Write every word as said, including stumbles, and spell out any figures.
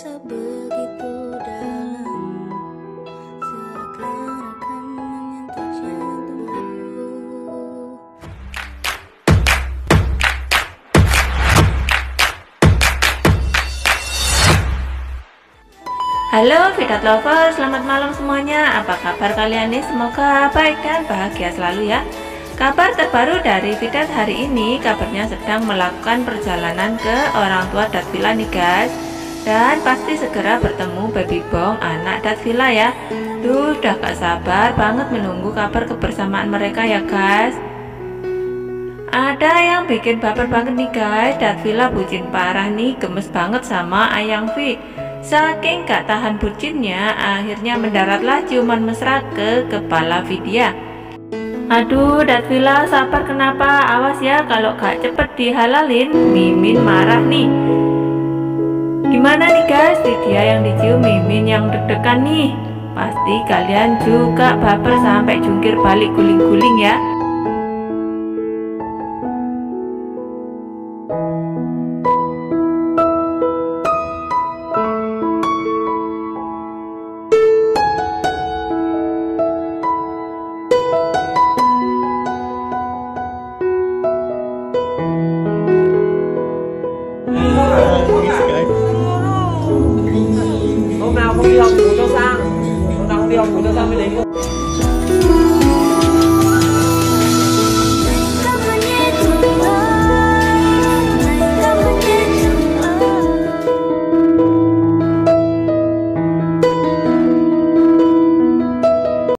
rasa begitu dalam, seakan-akan menyentuh jantung hatiku. Halo Fidat Lover, selamat malam semuanya. Apa kabar kalian nih? Semoga baik dan bahagia selalu ya. Kabar terbaru dari Fidat hari ini, kabarnya sedang melakukan perjalanan ke orang tua Datvilla nih guys. Dan pasti segera bertemu baby bong anak Datvilla ya. Duh, udah gak sabar banget menunggu kabar kebersamaan mereka ya guys. Ada yang bikin baper banget nih guys, Datvilla bucin parah nih, gemes banget sama Ayang Vi. Saking gak tahan bucinnya, akhirnya mendaratlah ciuman mesra ke kepala Vidya. Aduh Datvilla sabar kenapa, awas ya kalau gak cepet dihalalin, Mimin marah nih. Gimana nih guys, Vidya yang dicium, Mimin yang deg-degan nih. Pasti kalian juga baper sampai jungkir balik guling-guling ya.